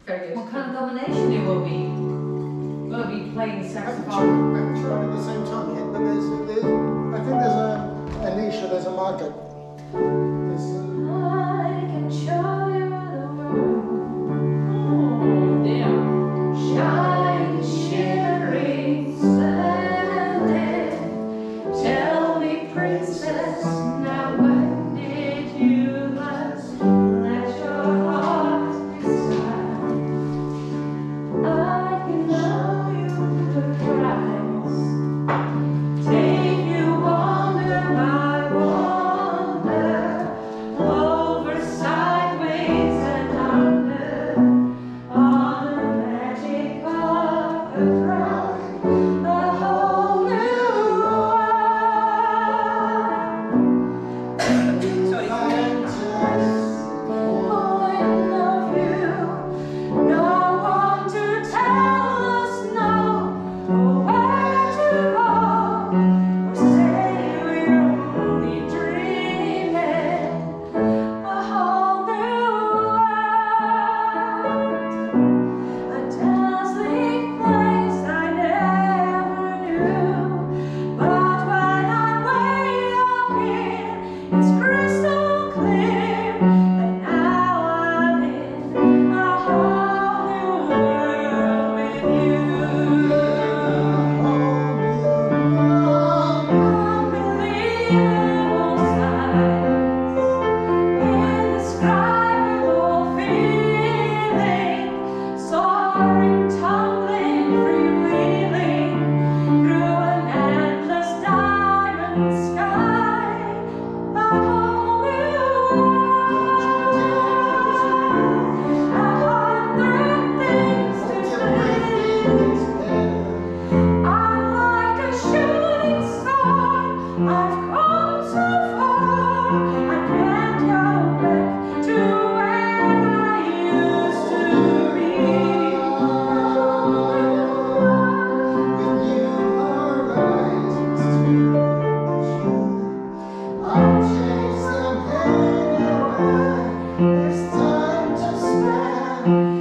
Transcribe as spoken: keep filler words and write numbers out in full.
Very good. What kind of combination it will be? Will it be playing I haven't tried, saxophone? I haven't tried at the same time yet, but there's, there's, I think there's a, a niche, there's a market. There's, uh, I can show you the world. Oh, damn. Shine, shimmering, splendid. Tell me, princess, now when did you last let your heart decide? I can show you the price. Take you wonder by wonder, over, sideways, and under, on the magic of the throne, a whole new world. Oh, I love you. No one to tell us no, or where to go, or say we're only dreaming. A whole new world, a dazzling place I never knew. But when I'm way up here, it's crystal clear that now I'm in a whole new world with you. Unbelievable sights, indescribable feeling, soaring, tumbling, freewheeling through an endless diamond sky. A whole new world, a hundred things to say. I'm like a shooting star, I've come so far, I can't go back to where I used to be. There's time to spare.